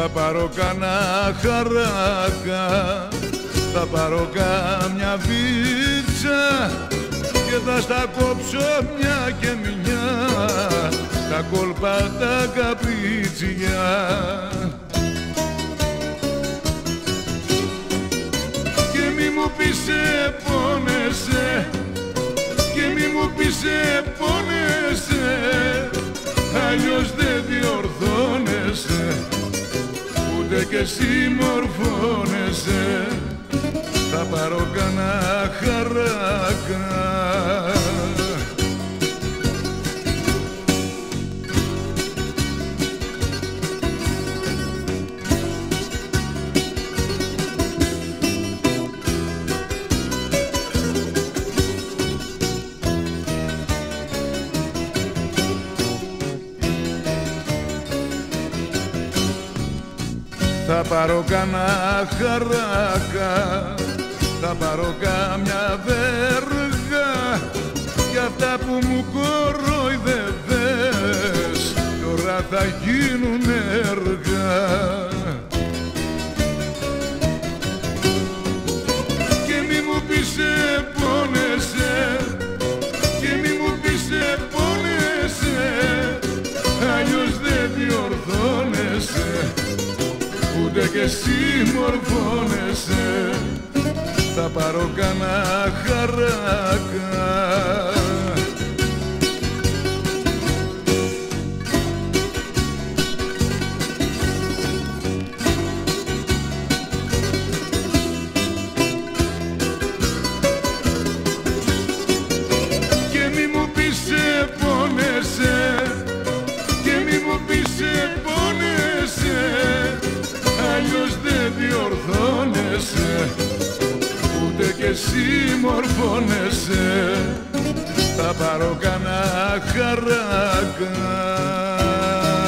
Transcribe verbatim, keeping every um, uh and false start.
Θα πάρω κανένα χαράκα, θα πάρω κάμια βίτσα και θα στα κόψω μια και μια τα κόλπα τα καπρίτσια. Και μη μου πεις σε πόνεσαι, και μη μου πεις σε πόνεσαι, αλλιώς δεν διορθώνεσαι, ούτε κι εσύ μορφώνεσαι. Θα πάρω κανένα χαράκα. Θα πάρω κανένα χαράκα, θα πάρω κάμια βέργα κι αυτά που μου κοροϊδεύες τώρα θα γίνουν έργα. Και μη μου πεις σε πόνεσαι, και μη μου πεις σε πόνεσαι, αλλιώς δεν διορθώνεσαι, ούτε κι εσύ μορφώνεσαι. Θα πάρω κανένα χαράκα. Και μη μου πεις σε πόνεσαι, και μη μου πεις σε πόνεσαι, αλλιώς δεν διορθώνεσαι, ούτε κι εσύ μορφώνεσαι. Θα πάρω κανένα χαράκα.